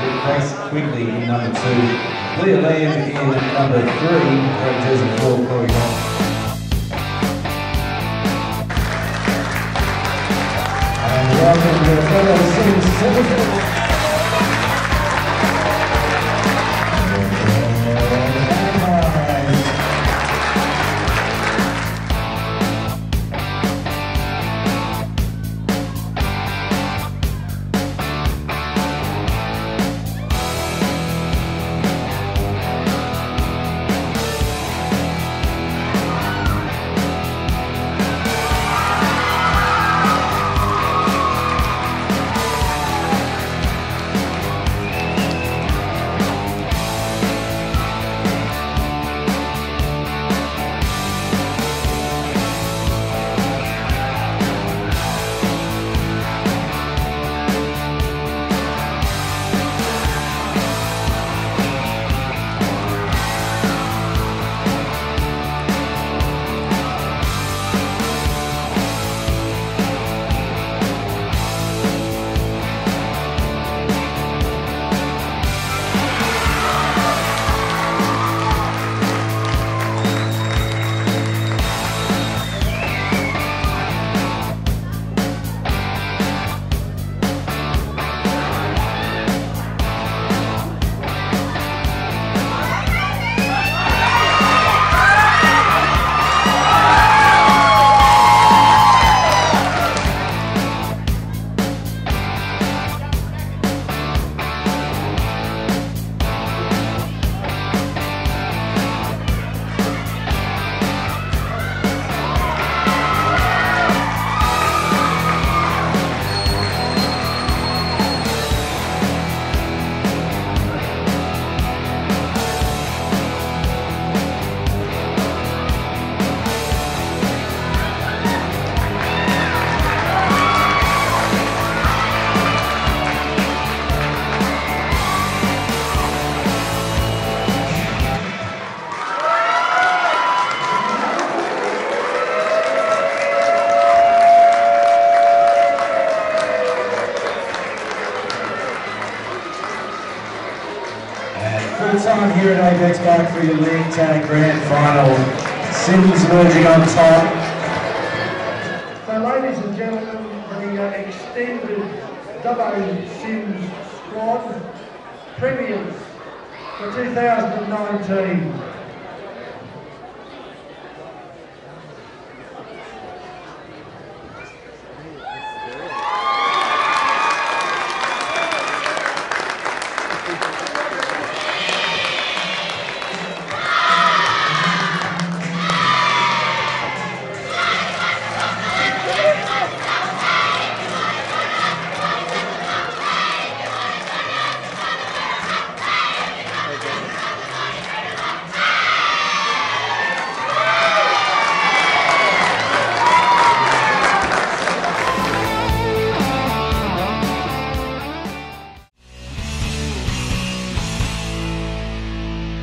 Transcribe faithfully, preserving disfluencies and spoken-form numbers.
Grace Quigley in number two. Leah Lamb in number three. From jersey four, Chloe Hunt. And welcome to the fellow Sims Silverfield. Full time here at Apex Park for your League Tag Grand Final. Sims merging on top. So ladies and gentlemen, the uh, extended Dubbo Sims squad premiers for two thousand nineteen.